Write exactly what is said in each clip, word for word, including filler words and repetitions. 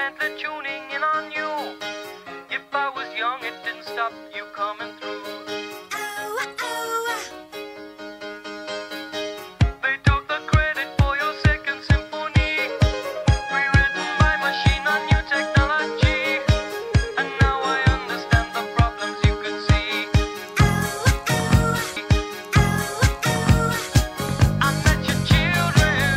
gently tuning in on you. If I was young, it didn't stop you coming through. They took the credit for your second symphony, rewritten by machine on new technology. And now I understand the problems you could see. I met your children.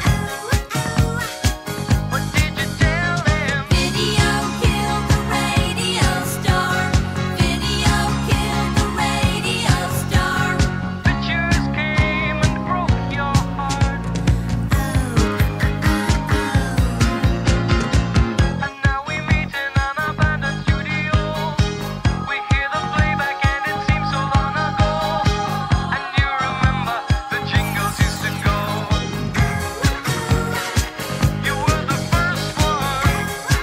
What did you tell them? Video killed the radio star. Video killed the radio star. Pictures came and broke your heart. And now we meet in an abandoned studio. We hear the playback and it seems so long ago. And you remember the jingles used to go. You were the first one.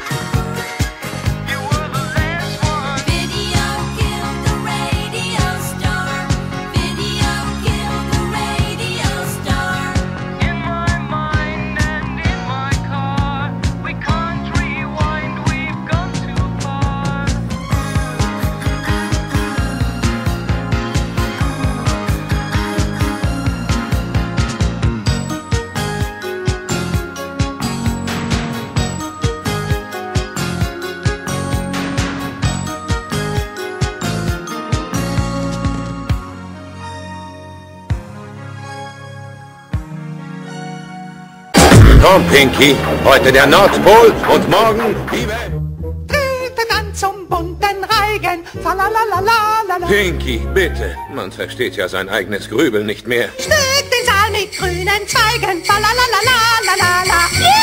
You were the last one. Video killed the radio star. Video killed the radio star. In my mind and in my car, we can't rewind, we've gone too far. Komm, Pinky, heute der Nordpol und morgen die Welt. Trete dann zum bunten Reigen, falalalalala. Pinky, bitte. Man versteht ja sein eigenes Grübeln nicht mehr. Schmückt den Saal mit grünen Zweigen, falalalalala.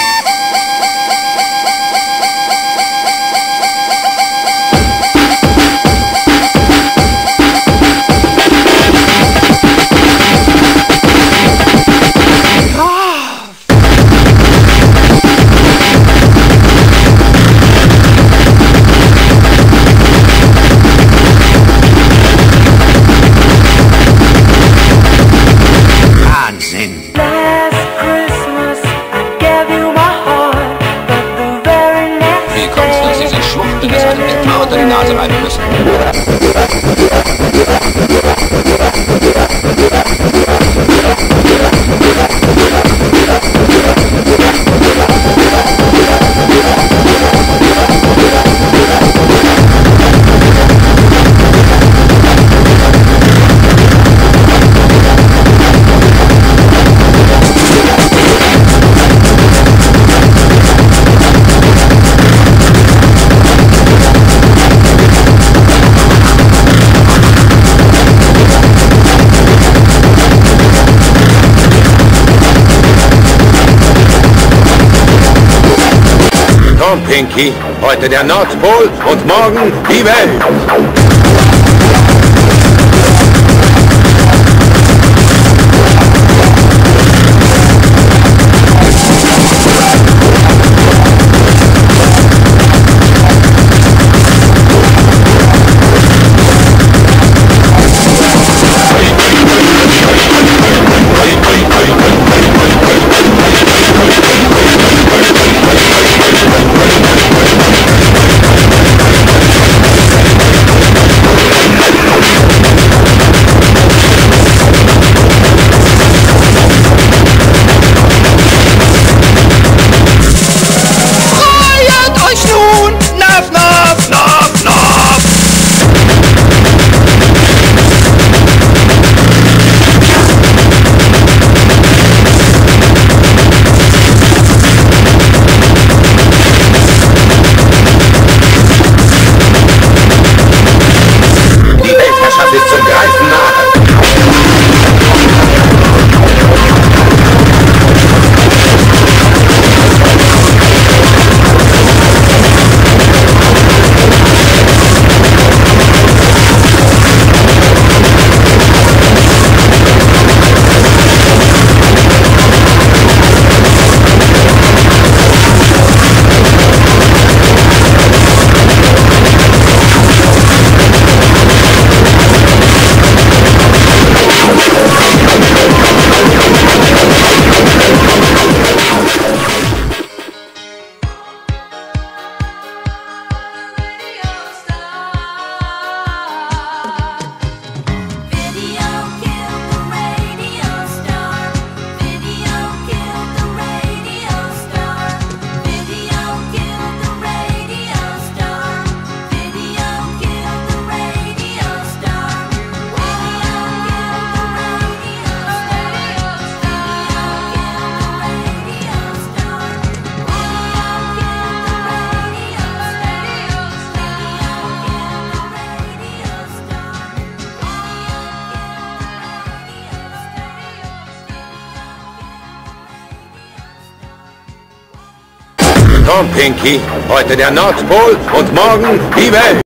Wahnsinn. Wie kommst du, dass Sie sich Schwuchteln das einem nicht mal unter die Nase reiben müssen? Komm, Pinky, heute der Nordpol und morgen die Welt. Komm, Pinky, heute der Nordpol und morgen die Welt.